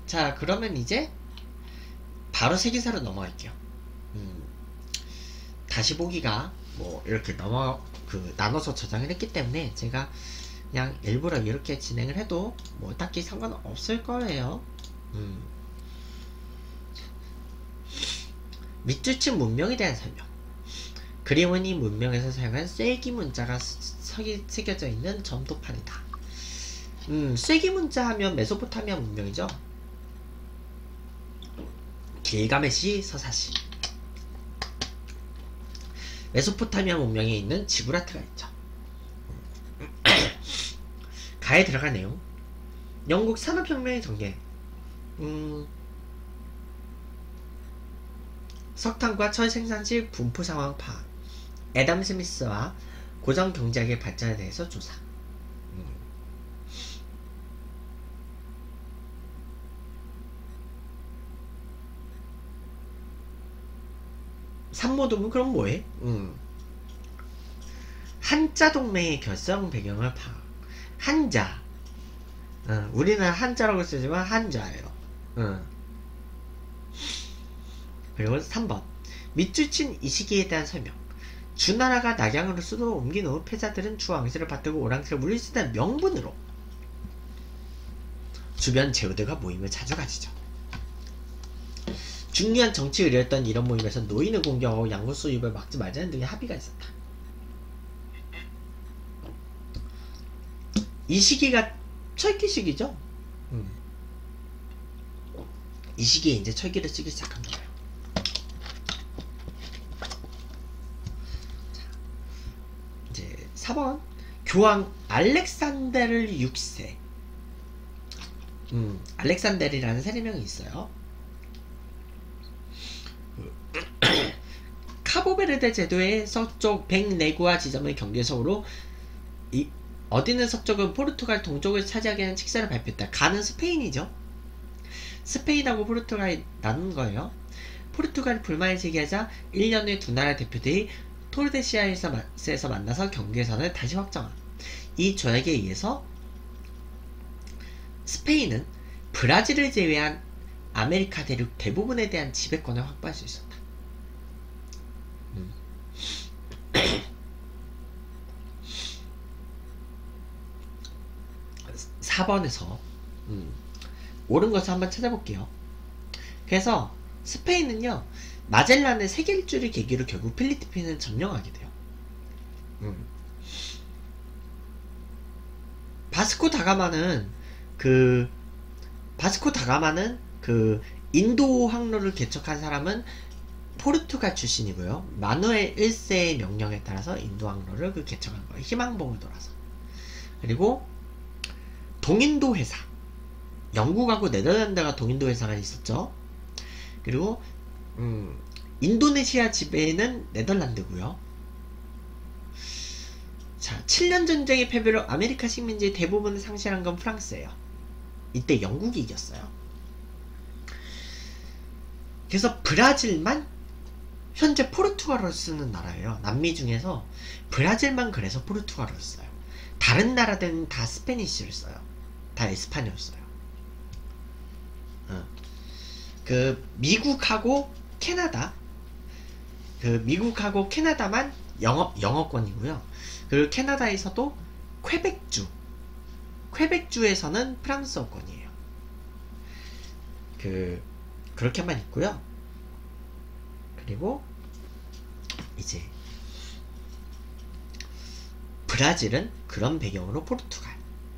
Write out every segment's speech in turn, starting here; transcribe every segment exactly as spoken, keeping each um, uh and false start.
자, 그러면 이제 바로 세계사로 넘어갈게요. 음, 다시 보기가 뭐 이렇게 넘어 그 나눠서 저장을 했기 때문에 제가 그냥 일부러 이렇게 진행을 해도 뭐 딱히 상관은 없을 거예요. 음. 밑줄친 문명에 대한 설명. 그림은 이 문명에서 사용한 쐐기 문자가 서기, 새겨져 있는 점토판이다. 음, 쐐기 문자 하면 메소포타미아 문명이죠. 길가메시 서사시. 메소포타미아 문명에 있는 지브라트가 있죠. 가에 들어갈 내용. 영국 산업혁명의 전개. 음, 석탄과 철 생산 시 분포 상황 파악. 애덤 스미스와 고정 경제학의 발전에 대해서 조사. 음. 산모동은 그럼 뭐해? 음. 한자 동맹의 결성 배경을 파악. 한자. 어, 우리는 한자라고 쓰지만 한자예요. 어. 그리고 삼 번. 밑줄친 이 시기에 대한 설명. 주나라가 낙양으로 수도로 옮긴 후 패자들은 주왕실을 받들고 오랑캐를 물리치는 명분으로 주변 제후들과 모임을 자주 가지죠. 중요한 정치 의뢰였던 이런 모임에서 노인을 공격하고 양구수 유입을 막지 말자는 등의 합의가 있었다. 이 시기가 철기 시기죠. 음. 이 시기에 이제 철기를 쓰기 시작한 거예요. 자, 이제 사 번. 교황 알렉산데르 육 세. 음, 알렉산데르라는 세례명이 있어요. 카보베르데 제도의 서쪽 백네구아 지점의 경계석으로 이 어디는 서쪽은 포르투갈, 동쪽을 차지하게 하는 칙사를 발표했다. 가는 스페인이죠. 스페인하고 포르투갈이 나눈 거예요. 포르투갈이 불만을 제기하자 일 년 후에 두 나라 대표들이 토르데시아에서 만나서 경계선을 다시 확정한. 이 조약에 의해서 스페인은 브라질을 제외한 아메리카 대륙 대부분에 대한 지배권을 확보할 수 있었다. 음. 사 번에서 음, 옳은 것을 한번 찾아볼게요. 그래서 스페인은요, 마젤란의 세계 일주를 계기로 결국 필리핀을 점령하게 돼요. 음. 바스코 다가마는 그 바스코 다가마는 그 인도 항로를 개척한 사람은 포르투갈 출신이고요. 마누엘 일 세의 명령에 따라서 인도 항로를 그 개척한 거예요. 희망봉을 돌아서. 그리고 동인도 회사. 영국하고 네덜란드가 동인도 회사가 있었죠. 그리고 음, 인도네시아 지배는 네덜란드고요. 자, 칠 년 전쟁의 패배로 아메리카 식민지의 대부분을 상실한 건 프랑스예요. 이때 영국이 이겼어요. 그래서 브라질만 현재 포르투갈어를 쓰는 나라예요. 남미 중에서 브라질만 그래서 포르투갈어를 써요. 다른 나라들은 다 스페니쉬를 써요. 다 에스파뇰을 써요. 어. 그 미국하고 캐나다, 그 미국하고 캐나다만 영어 영어권이고요. 그리고 캐나다에서도 퀘벡주, 퀘벡주에서는 프랑스어권이에요. 그 그렇게만 있고요. 그리고 이제 브라질은 그런 배경으로 포르투갈.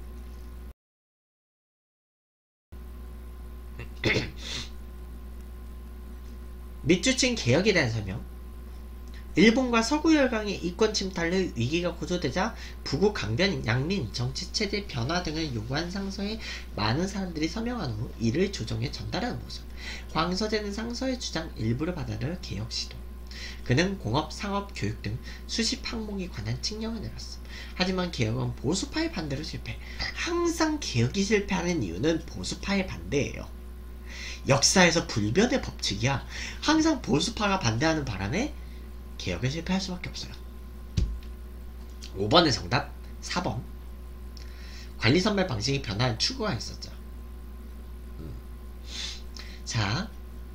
밑줄친 개혁에 대한 설명. 일본과 서구 열강의 이권 침탈로 위기가 고조되자 부국 강변, 양민, 정치체제 변화 등을 요구한 상서에 많은 사람들이 서명한 후 이를 조정에 전달하는 모습. 황서재는 상서의 주장 일부를 받아들여 개혁 시도. 그는 공업, 상업, 교육 등 수십 항목에 관한 칙령을 내렸음. 하지만 개혁은 보수파의 반대로 실패. 항상 개혁이 실패하는 이유는 보수파의 반대예요. 역사에서 불변의 법칙이야. 항상 보수파가 반대하는 바람에 개혁에 실패할 수밖에 없어요. 오 번의 정답. 사 번. 관리선발 방식이 변화한 추구가 있었죠. 음. 자,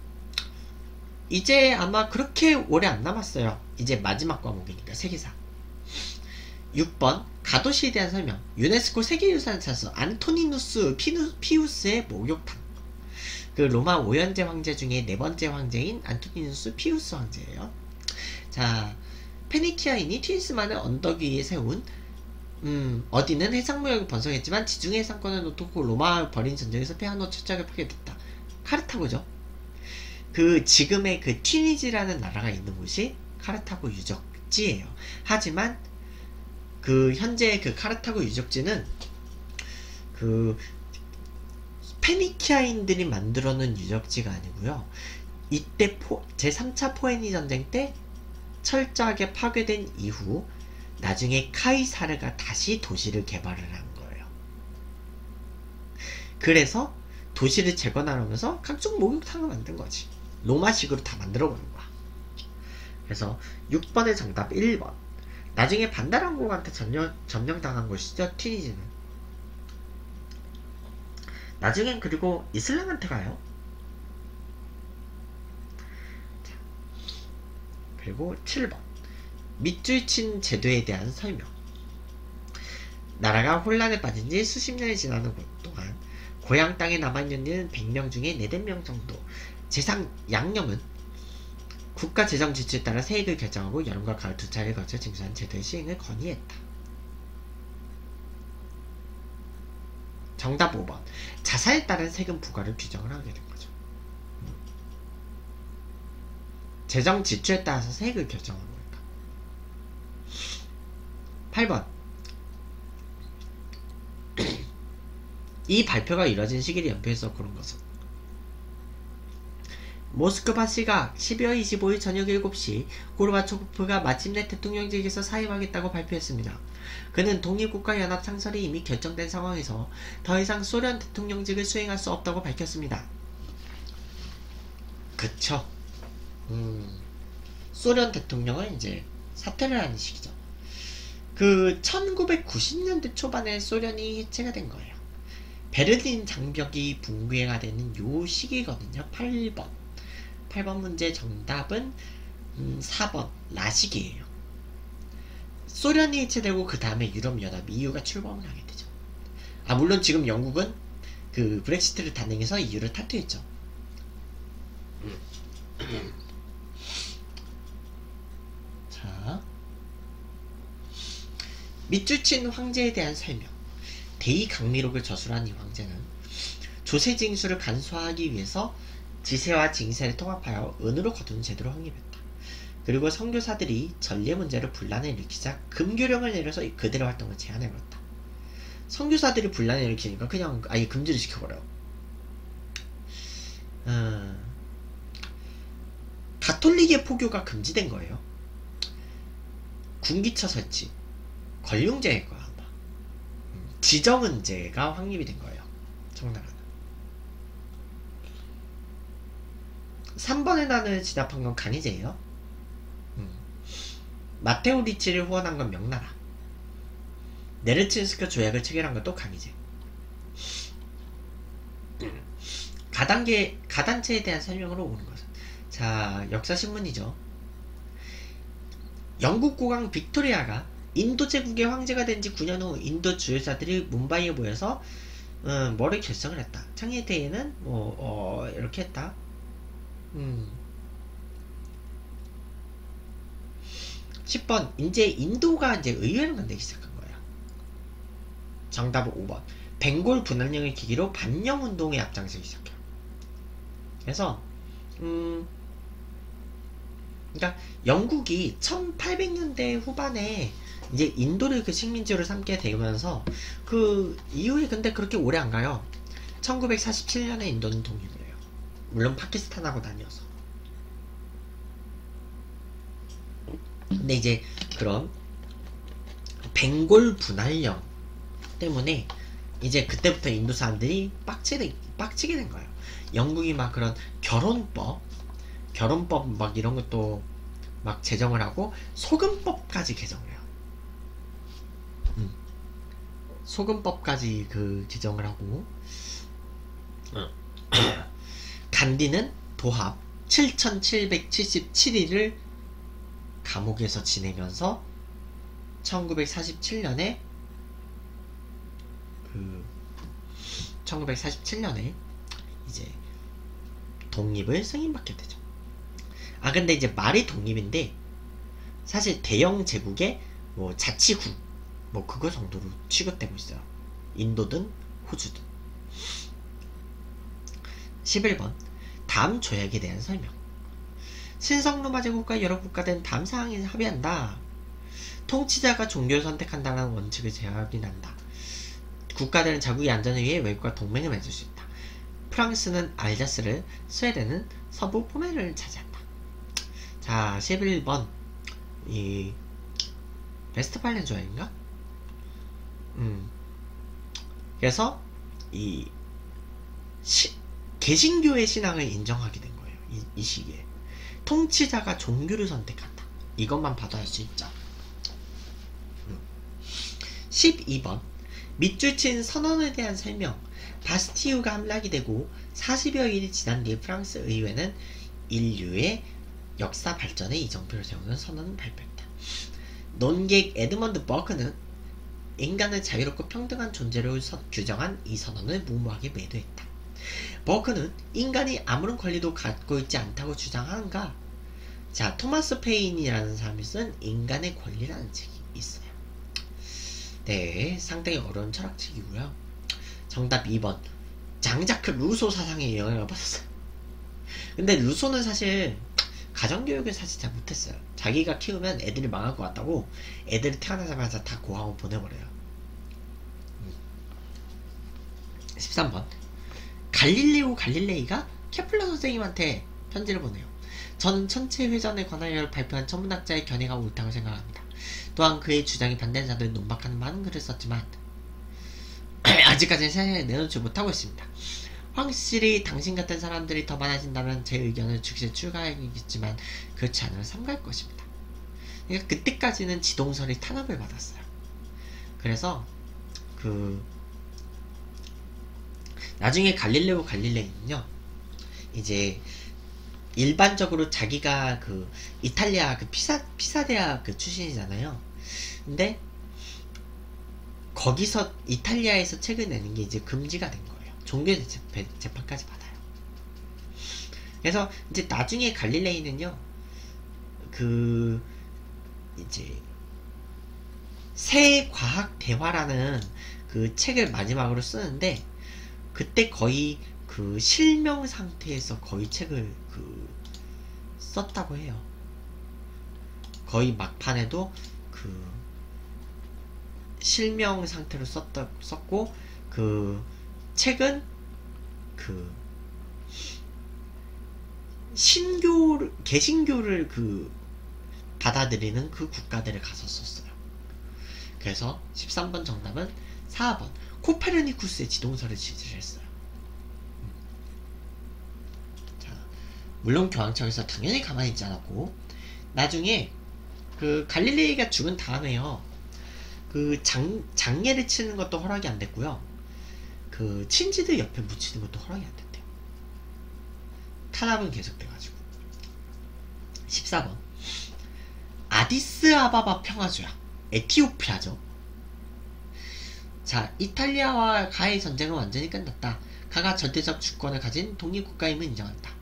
이제 아마 그렇게 오래 안 남았어요. 이제 마지막 과목이니까 세계사. 육 번 가도시에 대한 설명. 유네스코 세계유산사서 안토니누스 피누, 피우스의 목욕탕. 그 로마 오연제 황제 중에 네 번째 황제인 안토니누스 피우스 황제예요. 자, 페니키아인이 튀니스만을 언덕 위에 세운 음, 어디는 해상무역을 번성했지만 지중해 해상권을 놓고 로마와 벌인 전쟁에서 패한 후 철저하게 파괴됐다. 카르타고죠. 그 지금의 그 튀니지라는 나라가 있는 곳이 카르타고 유적지예요. 하지만 그 현재 그 카르타고 유적지는 그 페니키아인들이 만들어 놓은 유적지가 아니고요. 이때 포, 제삼 차 포에니 전쟁 때 철저하게 파괴된 이후 나중에 카이사르가 다시 도시를 개발을 한 거예요. 그래서 도시를 재건하면서 각종 목욕탕을 만든 거지. 로마식으로 다 만들어 버린 거야. 그래서 육 번의 정답 일 번. 나중에 반다랑국한테 점령, 점령당한 곳이죠. 튀니지는. 나중엔 그리고 이슬람한테 가요. 자, 그리고 칠 번. 밑줄 친 제도에 대한 설명. 나라가 혼란에 빠진 지 수십 년이 지나는 동안 고향 땅에 남아있는 이는 백 명 중에 네 명 정도. 재상 양령은 국가 재정 지출에 따라 세액을 결정하고 여름과 가을 두 차례에 걸쳐 징수한 제도의 시행을 건의했다. 정답 오 번. 자사에 따른 세금 부과를 규정을 하게 된 거죠. 재정 지출에 따라서 세액을 결정하는 거니까. 팔 번. 이 발표가 이뤄진 시기를 연표해서 고른 것은 모스크바 시각 십이월 이십오일 저녁 일곱 시 고르바초프가 마침내 대통령직에서 사임하겠다고 발표했습니다. 그는 독립국가연합 창설이 이미 결정된 상황에서 더 이상 소련 대통령직을 수행할 수 없다고 밝혔습니다. 그쵸. 음, 소련 대통령은 이제 사퇴를 하는 시기죠. 그 천구백구십 년대 초반에 소련이 해체가 된 거예요. 베를린 장벽이 붕괴가 되는 요 시기거든요. 팔 번. 팔 번 문제 정답은 음, 사 번 라식이에요. 소련이 해체되고 그 다음에 유럽연합 이유가 출범을 하게 되죠. 아 물론 지금 영국은 그 브렉시트를 단행해서 이유를 탈퇴했죠. 자, 밑줄 친 황제에 대한 설명. 대의 강미록을 저술한 이 황제는 조세 징수를 간소화하기 위해서 지세와 징세를 통합하여 은으로 거두는 제도를 확립했다. 그리고 선교사들이 전례 문제로 분란을 일으키자 금교령을 내려서 그들의 활동을 제한해버렸다. 선교사들이 분란을 일으키니까 그냥 아예 금지를 시켜버려요. 음, 가톨릭의 포교가 금지된 거예요. 군기처 설치, 권룡제일 거야 아마. 음, 지정은제가 확립이 된 거예요. 청나라는. 삼 번의 난을 진압한 건 간이제예요. 음. 마테오 리치를 후원한 건 명나라. 네르친스크 조약을 체결한 것도 간이제. 음. 가단계, 가단체에 대한 설명으로 오는 것은 자 역사신문이죠. 영국 국왕 빅토리아가 인도 제국의 황제가 된 지 구 년 후 인도 주요사들이 뭄바이에 모여서 음, 뭐를 결정을 했다. 창의대회는 뭐 어, 이렇게 했다. 음. 십 번 이제 인도가 이제 의회를 만들기 시작한 거야. 정답은 오 번. 벵골 분할령을 계기로 반영운동에 앞장서기 시작해요. 그래서 음 그러니까 영국이 천팔백 년대 후반에 이제 인도를 그 식민지로 삼게 되면서 그 이후에 근데 그렇게 오래 안 가요. 천구백사십칠 년에 인도는 독립을 해요. 물론 파키스탄하고 나뉘어서. 근데 이제 그런 벵골 분할령 때문에 이제 그때부터 인도 사람들이 빡치게, 빡치게 된 거예요. 영국이 막 그런 결혼법, 결혼법 막 이런 것도 막 제정을 하고 소금법까지 개정을 해요. 음. 소금법까지 그 제정을 하고 간디는 도합 칠천칠백칠십칠 일을 감옥에서 지내면서 천구백사십칠 년에 그 천구백사십칠 년에 이제 독립을 승인받게 되죠. 아 근데 이제 말이 독립인데 사실 대영 제국의 뭐 자치국 뭐 그거 정도로 취급되고 있어요. 인도든 호주든. 십일 번 다음 조약에 대한 설명. 신성로마 제국과 여러 국가들은 다음 사항에 합의한다. 통치자가 종교를 선택한다는 원칙을 제압한다. 국가들은 자국의 안전을 위해 외국과 동맹을 맺을 수 있다. 프랑스는 알자스를, 스웨덴은 서부 포메르를 차지한다. 자, 십일 번 이 베스트팔렌 조약인가? 음. 그래서 이 시, 개신교의 신앙을 인정하게 된 거예요. 이, 이 시기에. 통치자가 종교를 선택한다. 이것만 봐도 알 수 있죠. 음. 십이 번 밑줄 친 선언에 대한 설명. 바스티유가 함락이 되고 사십여 일이 지난 뒤에 프랑스 의회는 인류의 역사 발전에 이정표를 세우는 선언을 발표했다. 논객 에드먼드 버크는 인간을 자유롭고 평등한 존재로 서, 규정한 이 선언을 무모하게 매도했다. 버크는 인간이 아무런 권리도 갖고 있지 않다고 주장하는가? 자, 토마스 페인이라는 사람이 쓴 인간의 권리라는 책이 있어요. 네, 상당히 어려운 철학책이고요. 정답 이 번 장자크 루소 사상에 영향을 받았어요. 근데 루소는 사실 가정교육을 사실 잘 못했어요. 자기가 키우면 애들이 망할 것 같다고 애들이 태어나자마자 다 고아원 보내버려요. 십삼 번 갈릴레오 갈릴레이가 케플러 선생님한테 편지를 보내요. 저는 천체 회전에 관하여 발표한 천문학자의 견해가 옳다고 생각합니다. 또한 그의 주장에 반대하는 자들을 논박하는 많은 글을 썼지만 아직까지는 세상에 내놓지 못하고 있습니다. 확실히 당신 같은 사람들이 더 많아진다면 제 의견을 즉시 추가하겠지만 그렇지 않으면 삼가할 것입니다. 그러니까 그때까지는 지동설이 탄압을 받았어요. 그래서 그 나중에 갈릴레오 갈릴레이는요 이제 일반적으로 자기가 그 이탈리아 그 피사 피사 대학 그 출신이잖아요. 근데 거기서 이탈리아에서 책을 내는 게 이제 금지가 된 거예요. 종교 재판까지 받아요. 그래서 이제 나중에 갈릴레이는요 그 이제 새 과학 대화라는 그 책을 마지막으로 쓰는데 그때 거의 그 실명 상태에서 거의 책을 그 썼다고 해요. 거의 막판에도 그 실명 상태로 썼다, 썼고 그 책은 그 신교 개신교를 그 받아들이는 그 국가들을 가서 썼어요. 그래서 십삼 번 정답은 사 번 코페르니쿠스의 지동설을 지지를 했어요. 자, 물론 교황청에서 당연히 가만히 있지 않았고 나중에 그 갈릴레이가 죽은 다음에요 그 장, 장례를 치는 것도 허락이 안 됐고요 그 친지들 옆에 묻히는 것도 허락이 안 됐대요. 탄압은 계속돼가지고. 십사 번 아디스아바바 평화조약. 에티오피아죠. 자, 이탈리아와 가의 전쟁은 완전히 끝났다. 가가 절대적 주권을 가진 독립국가임을 인정한다.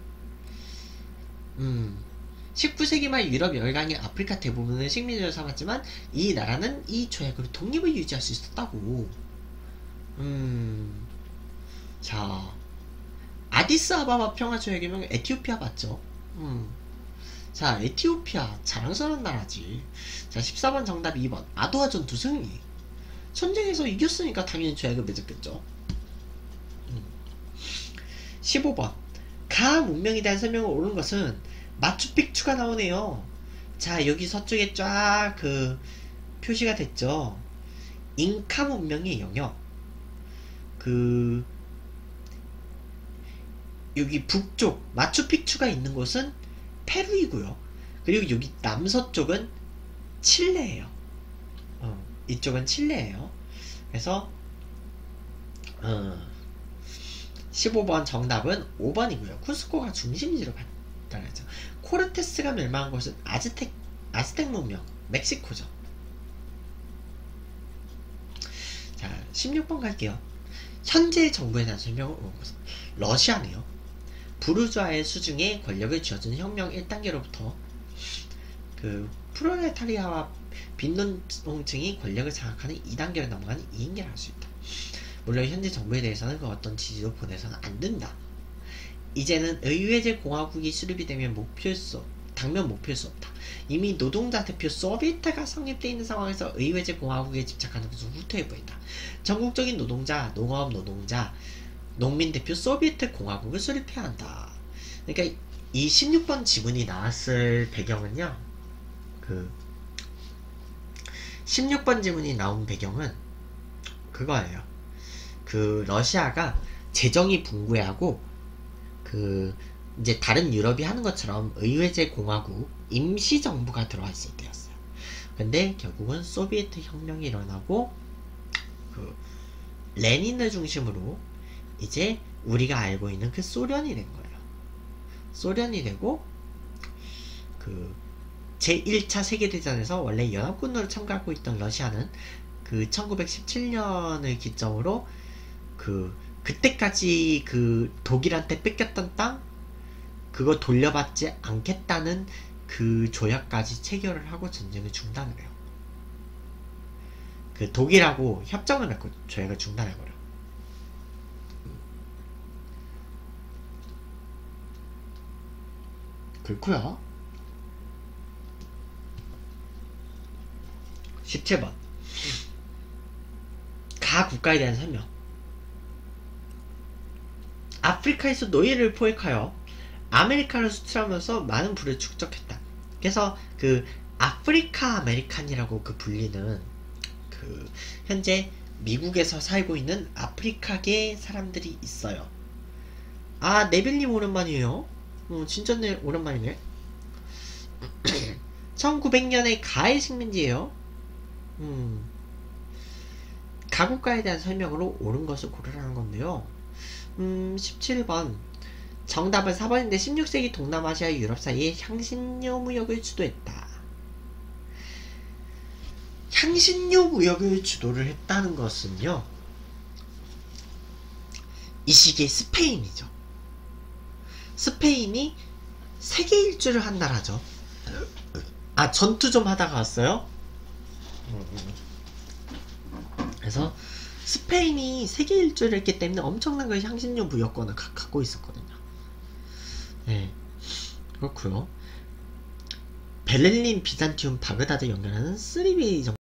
음, 십구 세기 말 유럽 열강이 아프리카 대부분을 식민지로 삼았지만 이 나라는 이 조약으로 독립을 유지할 수 있었다고. 음, 자, 아디스아바바 평화조약이면 에티오피아 맞죠? 음, 자, 에티오피아 자랑스러운 나라지. 자, 십사 번 정답 이 번 아도아 전투 승리. 전쟁에서 이겼으니까 당연히 조약을 맺었겠죠. 음. 십오 번 가 문명에 대한 설명을 옳은 것은 마추픽추가 나오네요. 자, 여기 서쪽에 쫙 그 표시가 됐죠. 잉카 문명의 영역. 그 여기 북쪽 마추픽추가 있는 곳은 페루이고요. 그리고 여기 남서쪽은 칠레예요. 어, 이쪽은 칠레예요. 그래서 어, 십오 번 정답은 오 번이고요. 쿠스코가 중심지로 발달하죠. 코르테스가 멸망한 곳은 아즈텍, 아스텍 문명, 멕시코죠. 자, 십육 번 갈게요. 현재 정부에 대한 설명을 오고서 러시아네요. 부르주아의 수중에 권력을 쥐어준 혁명 일 단계로부터 그 프롤레타리아와 빈농층이 권력을 장악하는 이 단계로 넘어가는 이 인계를 할 수 있다. 물론 현재 정부에 대해서는 그 어떤 지지도 보내서는 안 된다. 이제는 의회제 공화국이 수립이 되면 목표일 수, 당면 목표일 수 없다. 이미 노동자 대표 소비에트가 성립되어 있는 상황에서 의회제 공화국에 집착하는 것은 후퇴해 보인다. 전국적인 노동자, 농업 노동자, 농민 대표 소비에트 공화국을 수립해야 한다. 그러니까 이 십육 번 지문이 나왔을 배경은요. 그 십육 번 지문이 나온 배경은 그거예요. 그 러시아가 재정이 붕괴하고 그 이제 다른 유럽이 하는 것처럼 의회제 공화국 임시정부가 들어왔을 때였어요. 근데 결국은 소비에트 혁명이 일어나고 그 레닌을 중심으로 이제 우리가 알고 있는 그 소련이 된 거예요. 소련이 되고 그 제일 차 세계대전에서 원래 연합군으로 참가하고 있던 러시아는 그 천구백십칠 년을 기점으로 그 그때까지 그 독일한테 뺏겼던 땅 그거 돌려받지 않겠다는 그 조약까지 체결을 하고 전쟁을 중단을 해요. 그 독일하고 협정을 맺고 조약을 중단해버려. 그렇구요. 십칠 번 가 국가에 대한 설명. 아프리카에서 노예를 포획하여 아메리카를 수출하면서 많은 부를 축적했다. 그래서 그 아프리카 아메리칸이라고 그 불리는 그 현재 미국에서 살고 있는 아프리카계 사람들이 있어요. 아, 네빌님 오랜만이에요. 어, 진짜 네, 오랜만이네. 천구백 년에 가해 식민지예요. 음, 가국가에 대한 설명으로 옳은 것을 고르라는 건데요. 음, 십칠 번 정답은 사 번인데 십육 세기 동남아시아 유럽 사이에 향신료 무역을 주도했다. 향신료 무역을 주도를 했다는 것은요, 이 시기에 스페인이죠. 스페인이 세계 일주를 한 나라죠. 아, 전투 좀 하다가 왔어요? 그래서 스페인이 세계 일주를 했기 때문에 엄청난 그 향신료 무역권을 가, 갖고 있었거든요. 네, 그렇고요. 베를린, 비잔티움, 바그다드 연결하는 쓰리웨이 정도.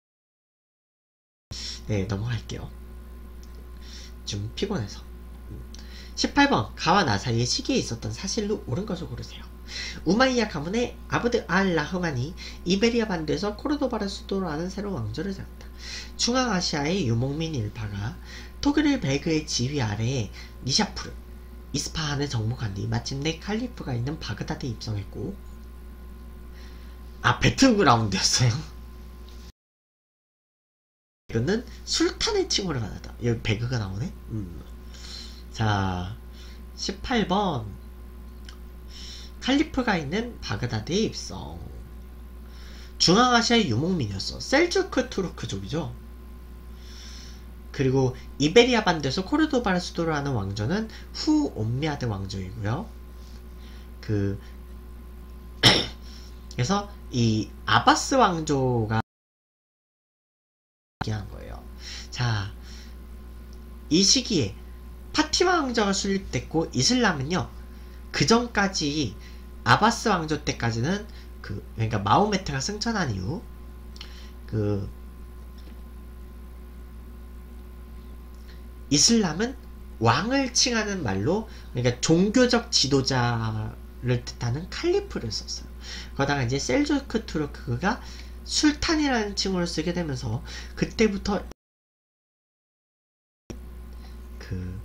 네, 넘어갈게요. 좀 피곤해서. 십팔 번 가와 나 사이의 시기에 있었던 사실로 옳은 것을 고르세요. 우마이야 가문의 아브드 알 라흐만이 이베리아 반도에서 코르도바를 수도로 하는 새로운 왕조를 세웠다. 중앙아시아의 유목민 일파가 토그릴 베그의 지휘 아래에 니샤푸르, 이스파한을 정복한 뒤 마침내 칼리프가 있는 바그다드에 입성했고, 아, 배틀그라운드였어요. 이거는 술탄의 칭호를 받았다. 여기 배그가 나오네. 음. 자, 십팔 번 칼리프가 있는 바그다드에 입성. 중앙아시아의 유목민이었어. 셀주크 투르크족이죠. 그리고 이베리아 반도에서 코르도바를 수도로 하는 왕조는 후 옴미아드 왕조이고요. 그 그래서 이 아바스 왕조가 얘기한 거예요. 자, 이 시기에 파티마 왕조가 수립됐고, 이슬람은요 그 전까지 아바스 왕조 때까지는 그 그러니까 마호메트가 승천한 이후 그 이슬람은 왕을 칭하는 말로, 그러니까 종교적 지도자를 뜻하는 칼리프를 썼어요. 그러다가 이제 셀주크 투르크가 술탄이라는 칭호를 쓰게 되면서 그때부터 그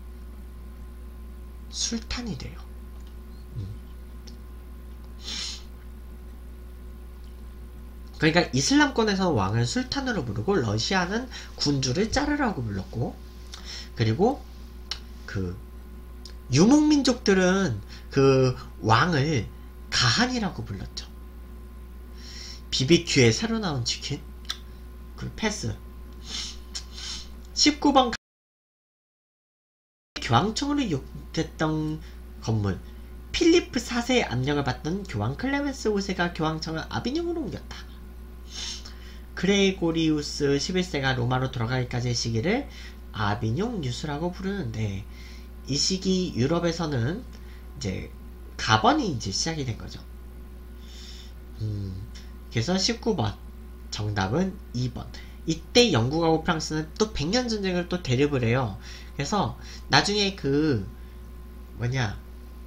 술탄이 돼요. 음. 그러니까 이슬람권에서 왕을 술탄으로 부르고, 러시아는 군주를 짜르라고 불렀고, 그리고 그 유목민족들은 그 왕을 가한이라고 불렀죠. 비비큐에 새로 나온 치킨? 그 패스. 십구 번 교황청으로 이용됐던 건물. 필리프 사 세의 압력을 받던 교황 클레멘스 오 세가 교황청을 아비뇽으로 옮겼다. 그레고리우스 십일 세가 로마로 돌아가기까지의 시기를 아비뇽 뉴스라고 부르는데, 이 시기 유럽에서는 이제 가번이 이제 시작이 된 거죠. 음, 그래서 십구 번 정답은 이 번. 이때 영국하고 프랑스는 또 백 년 전쟁을 또 대립을 해요. 그래서 나중에 그 뭐냐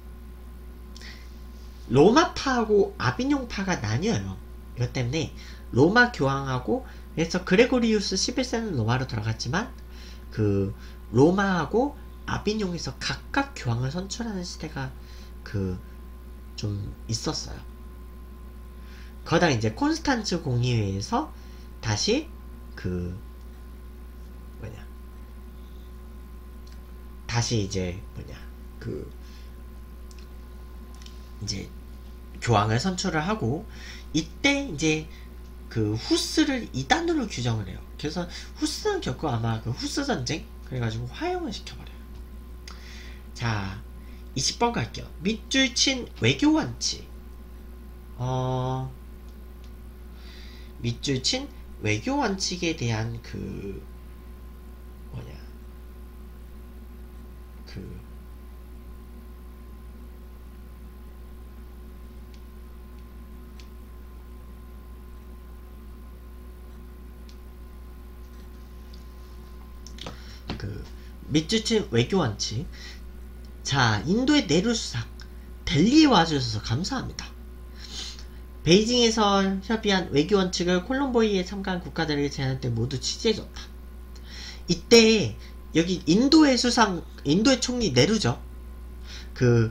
로마파하고 아비뇽파가 나뉘어요. 이것 때문에 로마 교황하고, 그래서 그레고리우스 십일 세는 로마로 들어갔지만 그 로마하고 아비뇽에서 각각 교황을 선출하는 시대가 그 좀 있었어요. 거기다 이제 콘스탄츠 공의회에서 다시 그 뭐냐 다시 이제 뭐냐 그 이제 교황을 선출을 하고, 이때 이제 그 후스를 이단으로 규정을 해요. 그래서 후스는 결국 아마 그 후스 전쟁 그래가지고 화형을 시켜버려요. 자, 이십 번 갈게요. 밑줄 친 외교 원칙. 어 밑줄 친 외교 원칙에 대한 그 뭐냐 그 그 밑줄 친 외교 원칙. 자, 인도의 네루 수상 델리에 와주셔서 감사합니다. 베이징에서 협의한 외교 원칙을 콜롬보이에 참가한 국가들에게 제안할 때 모두 취재해줬다. 이때 여기 인도의 수상, 인도의 총리 네루죠. 그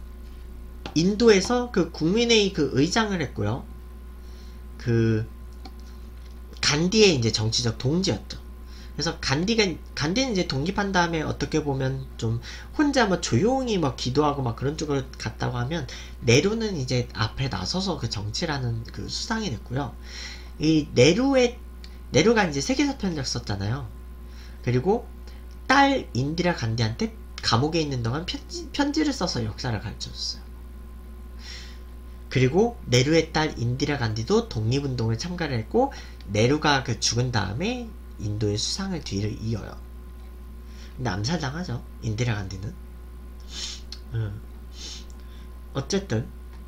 인도에서 그 국민회의 그 의장을 했고요. 그 간디의 이제 정치적 동지였죠. 그래서 간디가 간디는 이제 독립한 다음에 어떻게 보면 좀 혼자 뭐 조용히 뭐 기도하고 막 그런 쪽으로 갔다고 하면, 네루는 이제 앞에 나서서 그 정치라는 그 수상이 됐고요. 이 네루의 네루가 이제 세계사편을 썼잖아요. 그리고 딸 인디라 간디한테 감옥에 있는 동안 편지, 편지를 써서 역사를 가르쳐줬어요. 그리고 네루의 딸 인디라 간디도 독립운동에 참가를 했고, 네루가 그 죽은 다음에 인도의 수상을 뒤를 이어요. 근데 암살당하죠, 인디라 간디는. 음. 어쨌든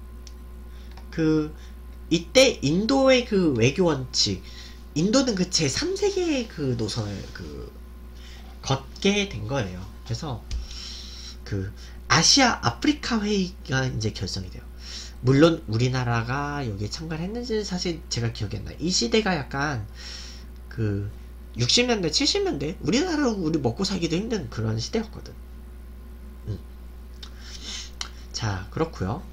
그 이때 인도의 그 외교 원칙, 인도는 그 제삼 세계의 그 노선을 그 걷게 된 거예요. 그래서 그 아시아 아프리카 회의가 이제 결성이 돼요. 물론 우리나라가 여기에 참가를 했는지는 사실 제가 기억이 안 나요. 이 시대가 약간 그 육십 년대, 칠십 년대 우리나라로 우리 먹고 살기도 힘든 그런 시대였거든. 음. 자, 그렇고요.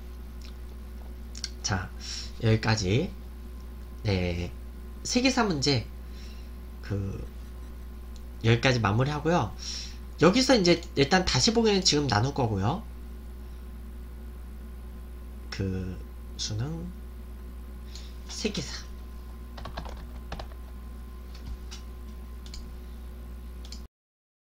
자, 여기까지 네 세계사 문제 그 여기까지 마무리하고요. 여기서 이제 일단 다시 보기는 지금 나눌 거고요. 그 수능 세계사